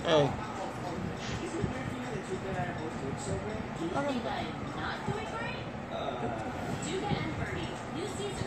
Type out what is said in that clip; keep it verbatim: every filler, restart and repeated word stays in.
Hey. You think I'm not doing great? Duga and Birdie, new season